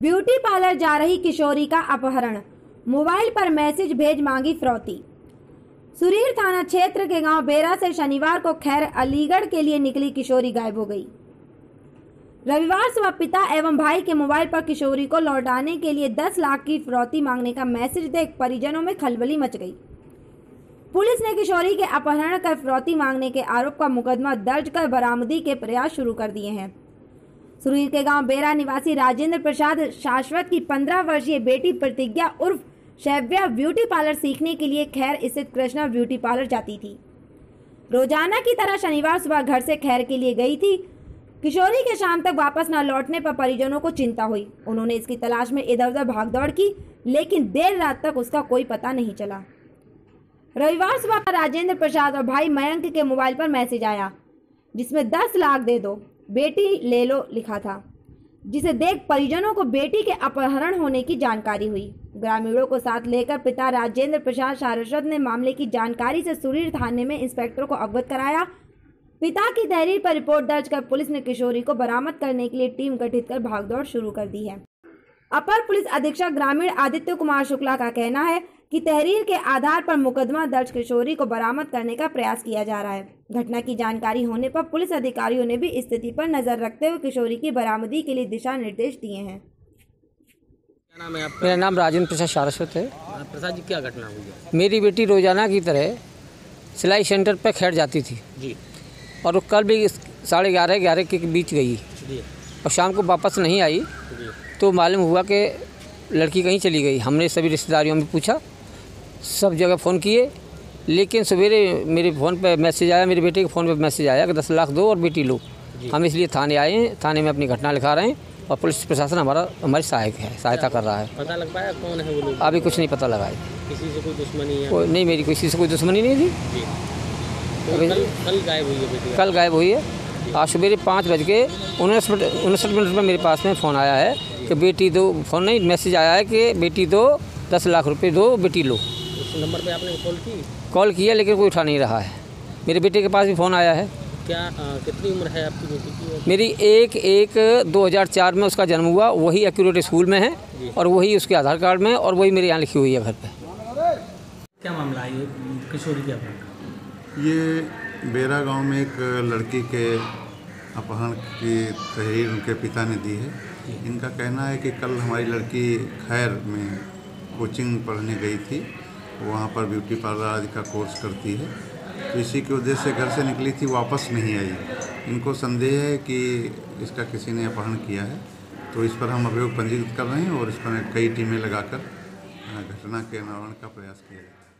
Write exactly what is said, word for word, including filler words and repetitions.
Beauty parlour जा रही किशोरी का अपहरण, मोबाइल पर मैसेज भेज मांगी फिरौती। सुरीर थाना क्षेत्र के गांव बेरा से शनिवार को खैर अलीगढ़ के लिए निकली किशोरी गायब हो गई। रविवार सुबह पिता एवं भाई के मोबाइल पर किशोरी को लौटाने के लिए दस लाख की फिरौती मांगने का मैसेज देख परिजनों में खलबली मच गई। पुलिस ने किशोरी के अपहरण कर फिरौती मांगने के आरोप का मुकदमा दर्ज कर बरामदी के प्रयास शुरू कर दिए हैं। सुरीर के गांव बेरा निवासी राजेंद्र प्रसाद शाश्वत की पंद्रह वर्षीय बेटी प्रतिज्ञा उर्फ शैव्या ब्यूटी पार्लर सीखने के लिए खैर स्थित कृष्णा ब्यूटी पार्लर जाती थी। रोजाना की तरह शनिवार सुबह घर से खैर के लिए गई थी। किशोरी के शाम तक वापस न लौटने पर परिजनों को चिंता हुई। उन्होंने इसकी तलाश में इधर उधर भागदौड़ की, लेकिन देर रात तक उसका कोई पता नहीं चला। रविवार सुबह राजेंद्र प्रसाद और भाई मयंक के मोबाइल पर मैसेज आया, जिसमें दस लाख दे दो, बेटी ले लो लिखा था, जिसे देख परिजनों को बेटी के अपहरण होने की जानकारी हुई। ग्रामीणों को साथ लेकर पिता राजेंद्र प्रसाद सारस्वत ने मामले की जानकारी से सुरीर थाने में इंस्पेक्टर को अवगत कराया। पिता की तहरीर पर रिपोर्ट दर्ज कर पुलिस ने किशोरी को बरामद करने के लिए टीम गठित कर भागदौड़ शुरू कर दी है। अपर पुलिस अधीक्षक ग्रामीण आदित्य कुमार शुक्ला का कहना है कि तहरीर के आधार पर मुकदमा दर्ज किशोरी को बरामद करने का प्रयास किया जा रहा है। घटना की जानकारी होने पर पुलिस अधिकारियों ने भी स्थिति पर नजर रखते हुए किशोरी की बरामदी के लिए दिशा निर्देश दिए हैं। क्या नाम है आपका? मेरा नाम राजेंद्र प्रसाद सारस्वत है। प्रसाद जी, क्या घटना हुई है? मेरी बेटी रोजाना की तरह सिलाई सेंटर पर खैर जाती थी जी, और वो कल भी साढ़े ग्यारह ग्यारह के बीच गई जी, और शाम को वापस नहीं आई। जी। तो मालूम हुआ कि लड़की कहीं चली गई। हमने सभी रिश्तेदारियों में पूछा, सब जगह फ़ोन किए, लेकिन सवेरे मेरे फ़ोन पे मैसेज आया, मेरे बेटे के फ़ोन पे मैसेज आया कि दस लाख दो और बेटी लो। हम इसलिए थाने आए हैं, थाने में अपनी घटना लिखा रहे हैं और पुलिस प्रशासन हमारा हमारी सहायक है, सहायता कर रहा है। पता लग पाया कौन है वो लोग? अभी कुछ नहीं पता लगा है। किसी से कोई दुश्मनी है? कोई नहीं, मेरी किसी से कोई दुश्मनी नहीं थी। जी। तो कल कल गायब हुई है बेटी? कल गायब हुई है। आज सवेरे पाँच बज के उनसठ मिनट उनसठ मिनट में मेरे पास में फ़ोन आया है कि बेटी दो, फ़ोन नहीं मैसेज आया है कि बेटी दो, दस लाख रुपए दो, बेटी लो। उस नंबर पे आपने कॉल की? कॉल किया, लेकिन कोई उठा नहीं रहा है। मेरे बेटे के पास भी फ़ोन आया है। क्या आ, कितनी उम्र है आपकी बेटी की? मेरी एक एक दो हज़ार चार में उसका जन्म हुआ, वही एक्यूरेट स्कूल में है और वही उसके आधार कार्ड में, और वही मेरे यहाँ लिखी हुई है घर पे। क्या मामला है ये किशोरी के अपहरण? ये बेरा गांव में एक लड़की के अपहरण की तहरीर उनके पिता ने दी है। इनका कहना है कि कल हमारी लड़की खैर में कोचिंग पढ़ने गई थी, वहाँ पर ब्यूटी पार्लर आदि का कोर्स करती है, तो इसी के उद्देश्य से घर से निकली थी, वापस नहीं आई। इनको संदेह है कि इसका किसी ने अपहरण किया है, तो इस पर हम अभियोग पंजीकृत कर रहे हैं और इस पर कई टीमें लगाकर घटना के निवारण का प्रयास किया जाए।